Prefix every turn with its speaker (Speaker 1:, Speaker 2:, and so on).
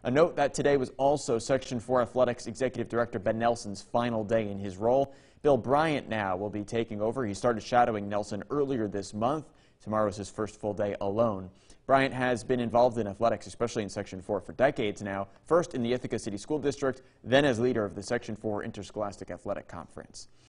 Speaker 1: A note that today was also Section 4 Athletics Executive Director Ben Nelson's final day in his role. Bill Bryant now will be taking over. He started shadowing Nelson earlier this month. Tomorrow is his first full day alone. Bryant has been involved in athletics, especially in Section 4, for decades now, first in the Ithaca City School District, then as leader of the Section 4 Interscholastic Athletic Conference.